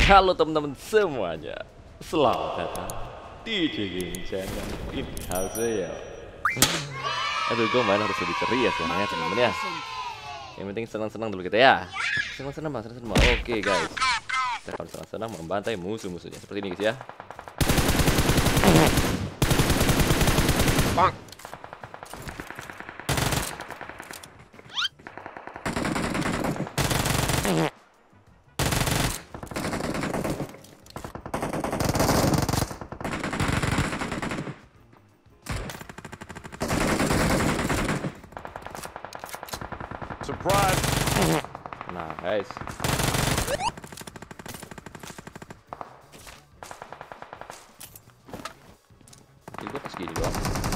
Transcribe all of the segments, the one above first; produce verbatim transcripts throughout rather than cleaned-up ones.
Halo teman-teman semuanya, selamat datang di Gaming Channel ini hasil ya. Aduh, gue main harus lebih ceria sebenarnya teman-teman ya. Yang penting senang-senang dulu kita ya. Senang-senang mas, senang-senang. Oke guys, kita akan senang-senang membantai musuh-musuhnya seperti ini guys ya. Bang. Surprise! Nice. Jadi gue pas gini doang.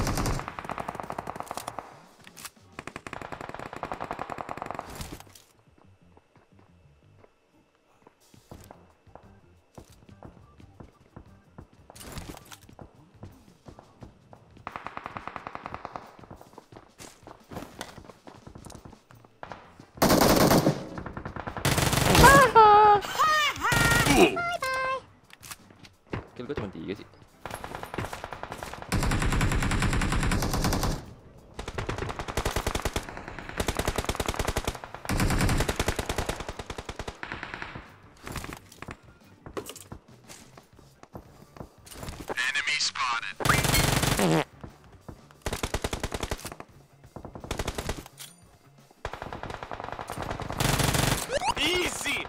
Kill gue cuma tiga sih. Enemy spotted. Easy!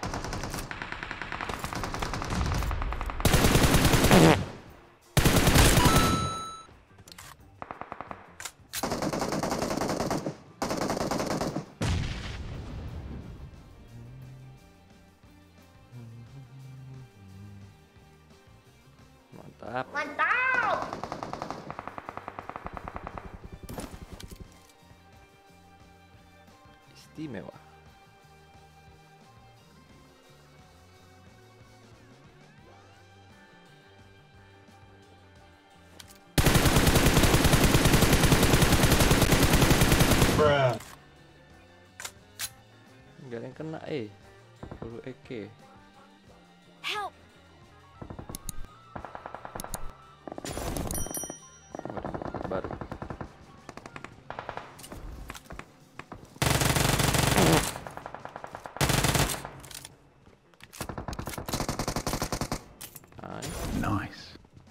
Mantap. Mantap. Istimewa. Bruh. Gak ada yang kena eh. Baru Eke. Help. Waduh, baru. Nice. Nice.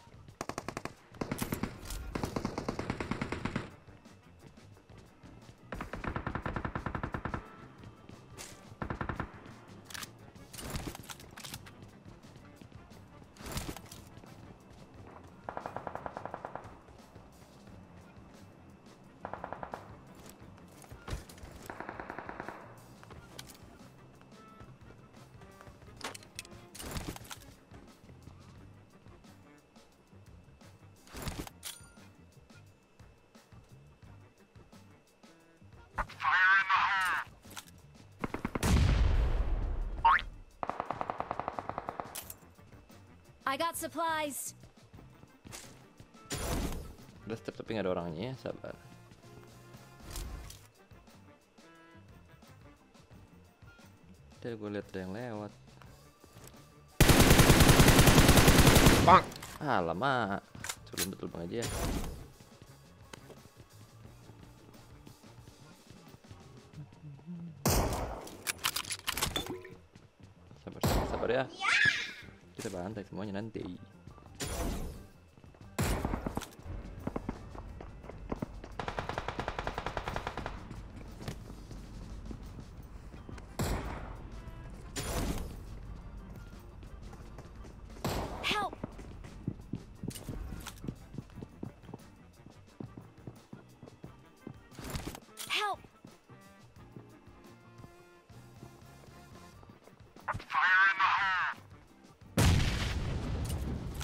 I got supplies. Udah step tapi nggak ada orangnya ya, sabar. Tadi gue lihat ada yang lewat. Bang. Ah lama. Sebelum betul bang aja ya. Sabar, sabar, sabar ya. Kita bantai semuanya nanti. Help. Help. Fire in the hole!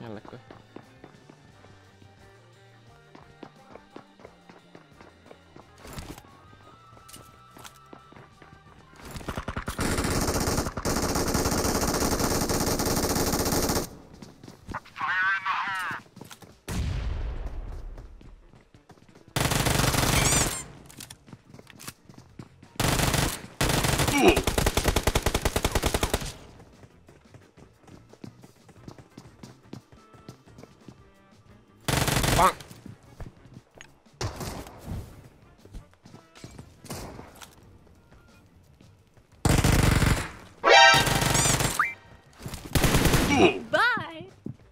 Ngelek gue. Bang. Bye.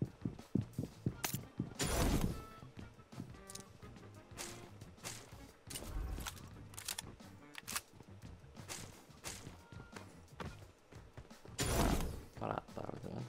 Rata gitu kan.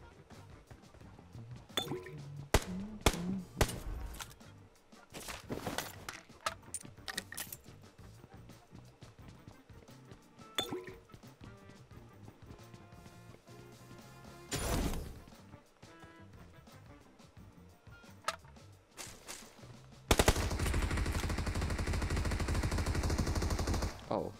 Oh.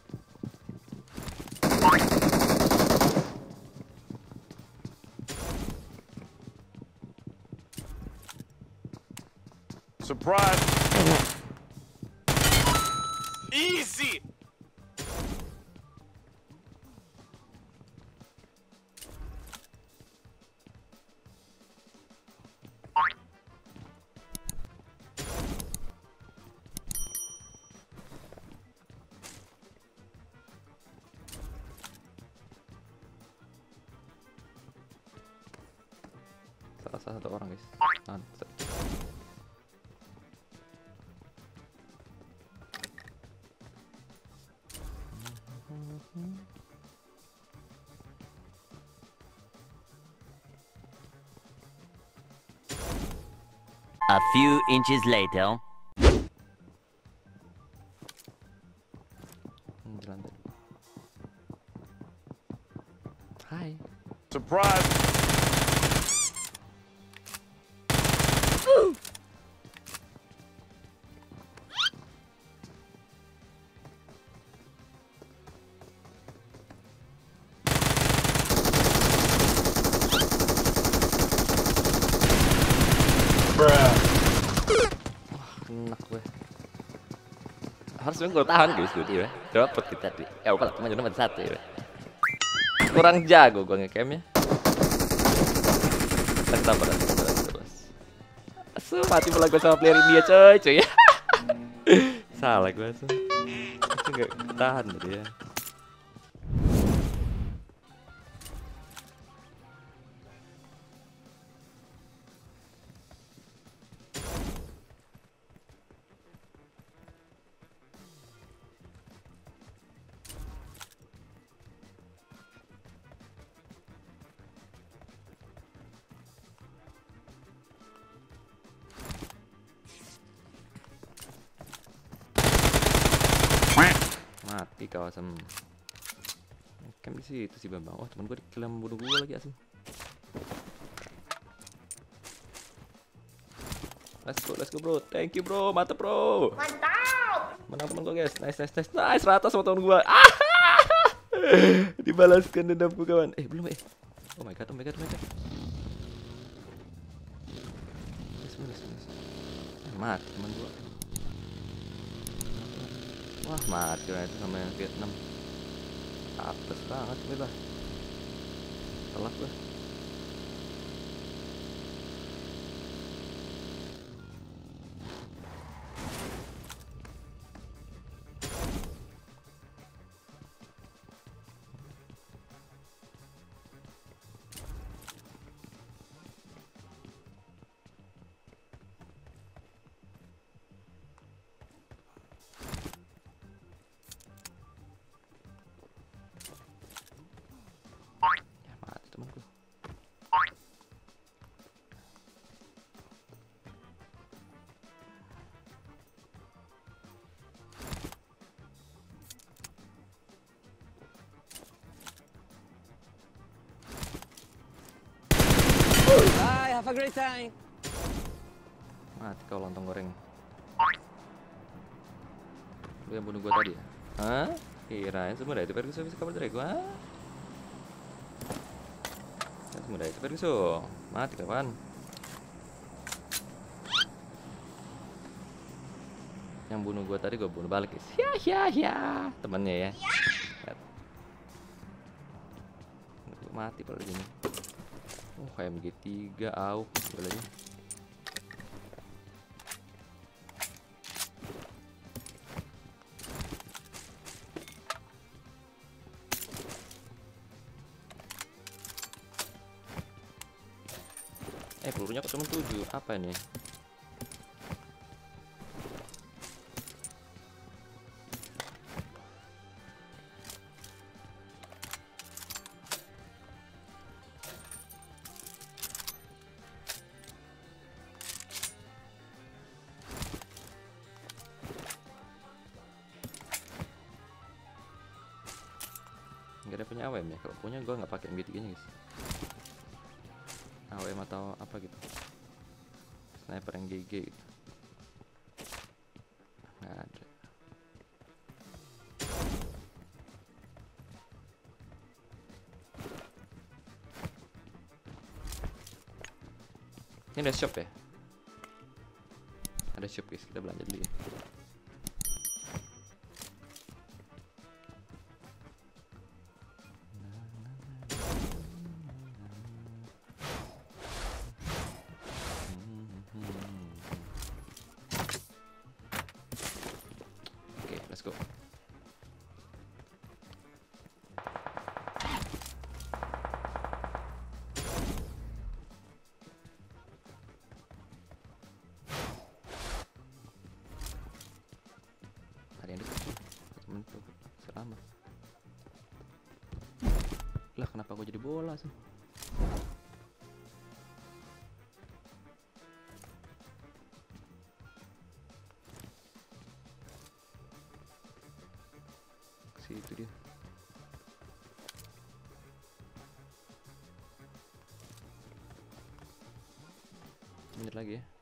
Surprise. Easy. Salah satu orang guys. Mantap. A few inches later. Hmm, di lantai. Hai. Surprise. Bruh. Enak gue. Harusnya gue tahan guys gue dia. Dapat kita tadi. Ya kalau cuma cuma satu ya. Kurang jago gue ngecamnya. Tak sabar, sabar terus. Asu mati pula gue sama player India coy coy ya. Salah gue tuh. Itu gak tahan tadi ya. Mati kau Asem. Camp di situ sih Bambang. Oh temen gue dikilam bunuh gue lagi Asem. Let's go, let's go bro. Thank you bro, mantap bro. Mantap. Menang temen gue guys. Nice, nice, nice, nice. Rata sama temen gue. Ah! Dibalaskan dendamku kawan. Eh belum eh. Oh my god, oh my god, oh my god. Nice, nice, nice. Mati temen gue. Wah mati lah itu sama yang Vietnam. Apes banget gue lah. Telat lah. Temanku. Bye, have a great time. Mati kau lontong goreng. Lu yang bunuh gua tadi ya? Hah? Kirain semudah itu Ferguson bisa kabur dari gua. Kan semudah itu Ferguson. Mati kapan? Yang bunuh gua tadi gua bunuh balik guys. Ya ya ya. Temannya ya. Mati kalau gini. Oh kayak M G tiga au. Boleh. Eh pelurunya kok cuma tujuh. Apa ini? Gak ada punya A W M ya? Kalau punya gue nggak pakai M G tiga nya guys. A W M atau apa gitu, sniper yang G G gitu. Nggak ada. Ini ada shop ya? Ada shop guys, kita belanja dulu ya. Let's go. Ada yang dekat. Temen tuh selamat. Lah kenapa gue jadi bola sih? Itu dia. Menit lagi ya.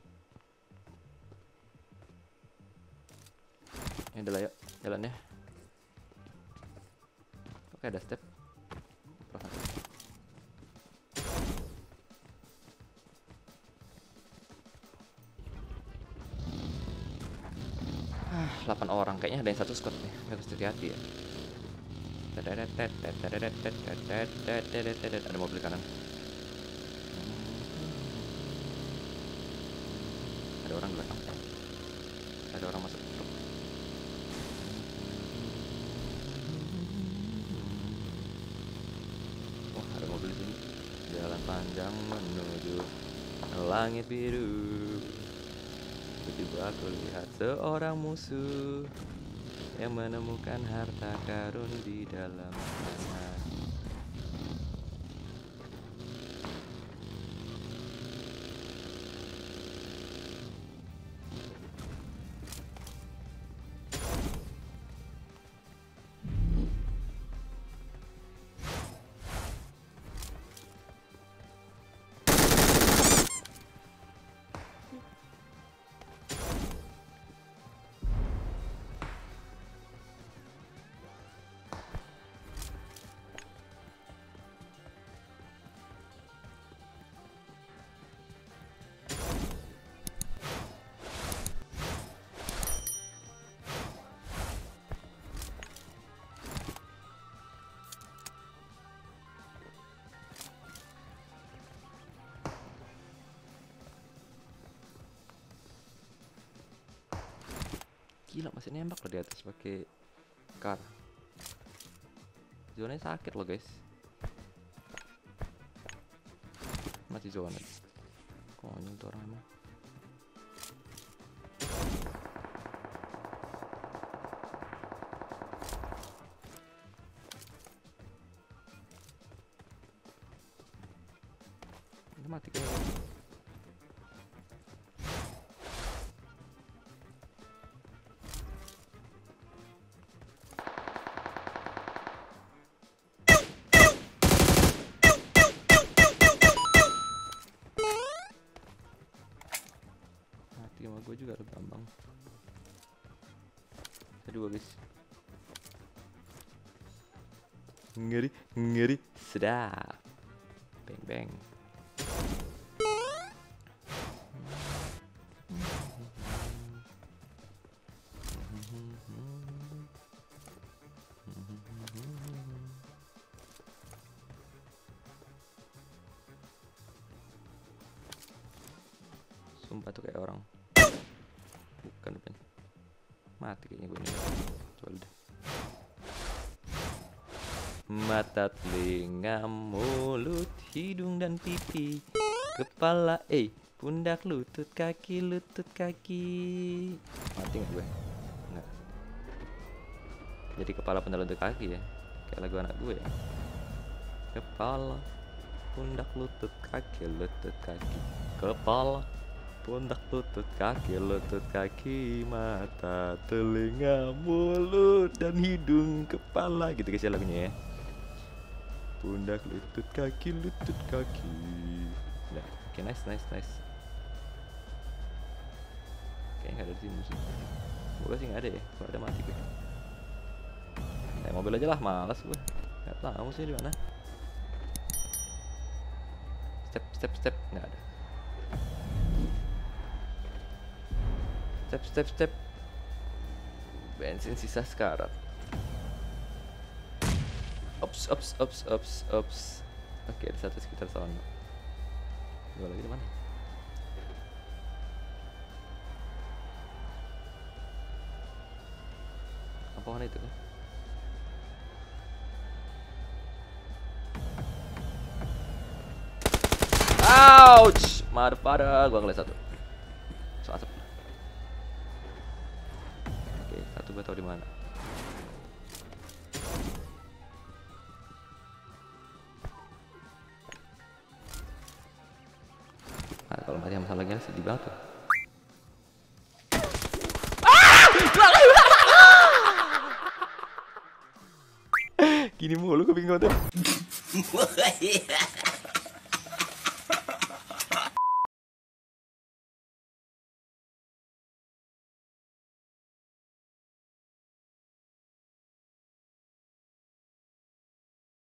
Ini adalah yuk jalannya. Oke ada step. delapan orang kayaknya ada yang satu squad nih, harus hati-hati ya. Ada mobil kanan. Ada orang belakang. Ada orang masuk truk. Wah ada mobil di sini. Jalan panjang menuju langit biru. Tiba-tiba aku lihat seorang musuh yang menemukan harta karun di dalam tanah. Gila masih nembak loh di atas pakai kar. Zonanya sakit loh guys. Masih zona. Konyol tuh orang emang. Ini mati kayaknya. Gue juga ada Bambang. Aduh guys. Ngeri, ngeri, sedap. Bang bang. Sumpah tuh kayak orang. Bukan bukan. Mati kayaknya gue nih. Coba deh. Mata, telinga, mulut, hidung dan pipi, kepala, eh, pundak, lutut, kaki, lutut, kaki. Mati nggak gue? Nggak. Jadi kepala, pundak, lutut, kaki ya. Kayak lagu anak gue ya. Kepala, pundak, lutut, kaki, lutut, kaki, kepala, pundak, lutut, kaki, lutut, kaki, mata, telinga, mulut, dan hidung, kepala, gitu guys ya lagunya ya. Pundak, lutut, kaki, lutut, kaki. Nah, oke, okay, nice, nice, nice. Kayaknya nggak ada di sini sih. Semoga sih nggak ada ya. Kalau ada mati gue. Naik mobil aja lah, malas gue. Nggak tahu sih di mana. Step, step, step, nggak ada. Step, step, step. Bensin sisa sekarat. Ops, ops, ops, ops, ops. Oke, ada satu sekitar sana. Dua lagi di mana? Apa warna itu? Ouch! Motherfucker, gua ngeliat satu. So asap. Oke, satu gua tahu di mana. Nah, kalau mati sama lagi sedih banget tuh. Gini mulu gue bingung tuh.